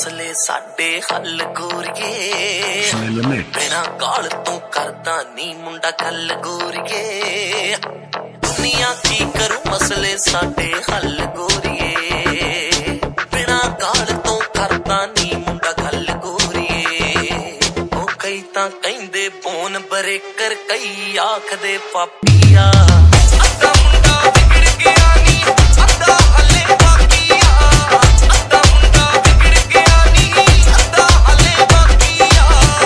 मसले साडे हल गोरिए बिना गाल तू करदा नी मुंडा गल गोरिए दुनिया की करू मसले साडे हल गोरिए बिना गाल तू करदा नी मुंडा गल गोरिए ओ कई तां कहंदे बोन ब्रेकर कई आखदे पापिया अद्धा मुंडा बिगड़ गया नी अद्धा हले बाकिया अद्धा मुंडा बिगड़ गया नी अद्धा हले बाकिया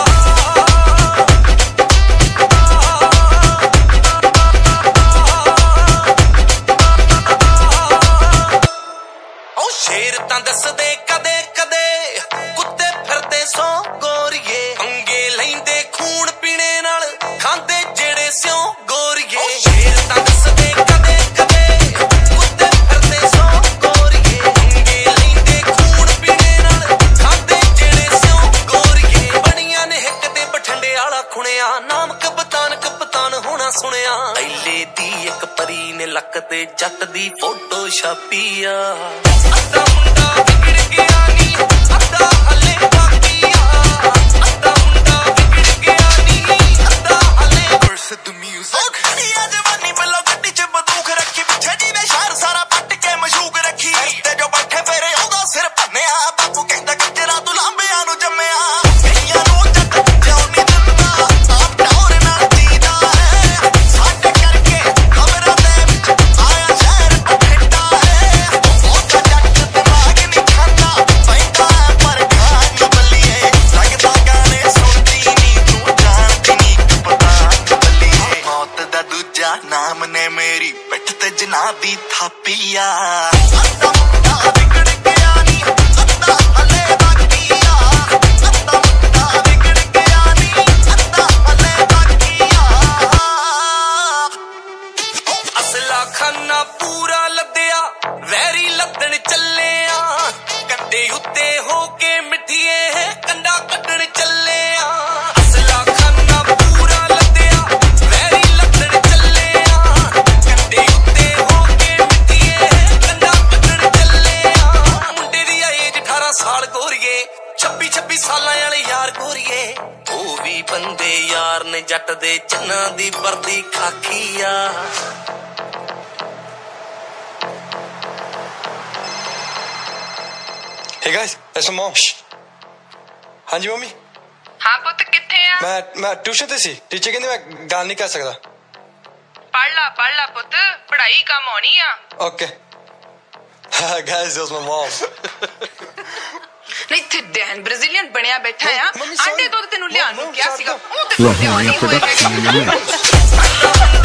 ओ शेर तां दसदे कदे कदे कुत्ते फिरदे सो गोरिए पंगे लैंदे खून पीने नाल खांदे जेड़े स्यों गोरिए शेर तां दसदे कदे कदे कुत्ते फिरदे सो गोरिए पंगे लैंदे खून पीने नाल खांदे जेड़े स्यों गोरिए बणियां ने हिक ते बठंडे आला खुणिया नाम कप्तान होना सुनिया ऐले दी एक परी ने लक ते जट दी फोटो छापिया अद्धा मुंडा बिगड़ गया नी अद्धा हले बाकिया अद्धा मुंडा बिगड़ गया नी अद्धा हले वर्सेस द म्यूजिक खड़िया जवानी बल्लो गड्डी च बंदूक रखी पिछे जी ने शहर सारा पट के मशूक रखी ते जो बैठे फेरे ओदा सिर भन्निया बापू कहंदा गजरा तू लांबियां नु जम्मिया कईयां नु जट जाओ नी दिंदा आप टौर नाल जीदा है साडे करके खबरां दे विच आया शहर बठेटा है ओदा जट दिमाग नी खांदा पैंदा पर खान बल्लिए लगदा गाने सुनदी नी तू जानदी नी पता बल्लिए मौत दा दूजा नाम ने मेरी पिठ ते जनाबी थापिया अद्धा मुंडा बिगड़ गया नी अद्धा हले बाकिया अद्धा मुंडा बिगड़ गया नी अद्धा हले बाकिया असला खाना पूरा लद्या वैरी लदन चले कंडे उत्ते हो के मिठिए कंडा कड्डण चले असला खाना पूरा लद्या वैरी लदन चले कंडे उत्ते हो के मिठिए कंडा कड्डण चले मुंडे दी एज 18 साल गोरिए 26 सालां वाले यार गोरिए ओ भी बंदे यार ने जट दे चन्ना दी वर्दी खाखीया Hey guys, that's my mom. हाँ जी मम्मी। हाँ पुੱਤ किथे आ? मैं ट्यूशन ते सी टीचर कहंदी मैं गाल नहीं कर सकदा। पढ़ ला पुੱਤ पढ़ाई काम आनी आ। Okay. Guys, that was my mom. नहीं थे डैन ब्राजीलियन बनया बैठा है। आंटे तो तेनू लियान नु क्या सीगा? ओ ते Lohana लियान ही होएगा। Production.